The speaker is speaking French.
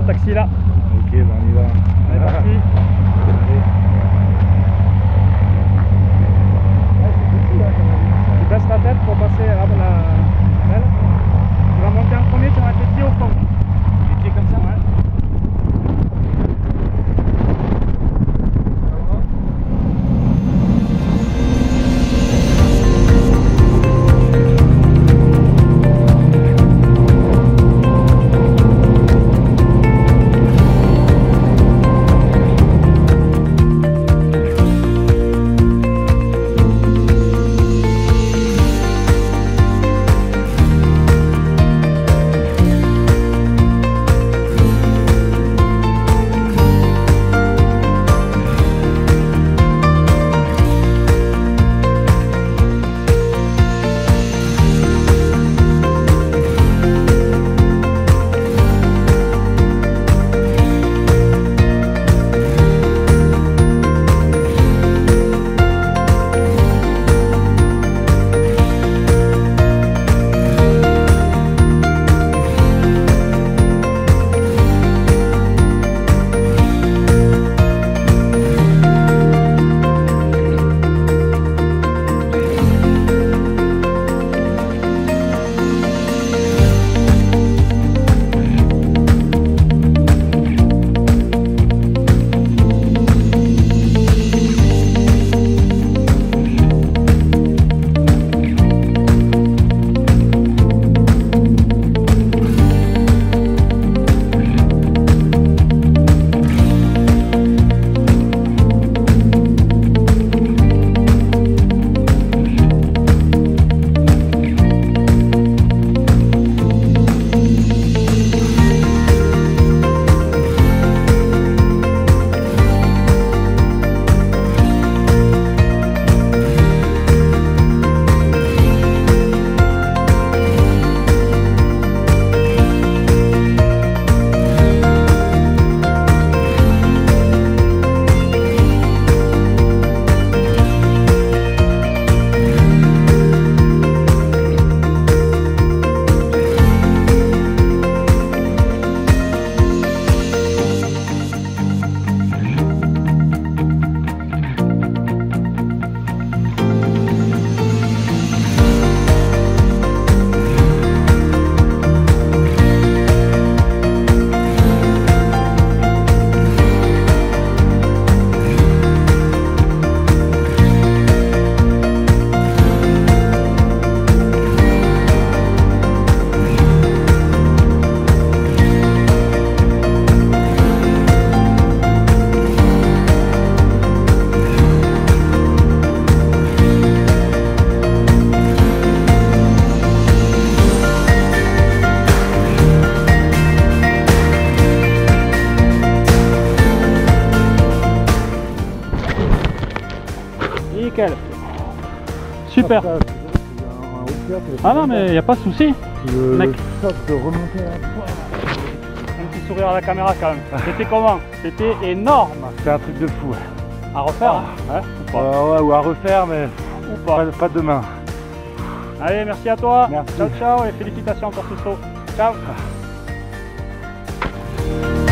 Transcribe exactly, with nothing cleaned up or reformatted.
taxi là. Ok, ben on y va. On est parti. Tu baisses la tête pour passer à la belle. Tu vas monter en premier, tu vas mettre les pieds au fond. Les pieds comme ça, ouais. Nickel. Super. Ah non mais il n'y a pas de souci. Le, Mec. le choc de remonter à la fois. Un petit sourire à la caméra quand même. C'était comment? C'était énorme. C'était un truc de fou. À refaire Ah. hein, ouais, ou pas. Euh, ouais, ou à refaire, mais Ou pas. pas, pas demain. Allez, merci à toi. Merci. Ciao ciao et félicitations pour ce saut. Ciao. Ah.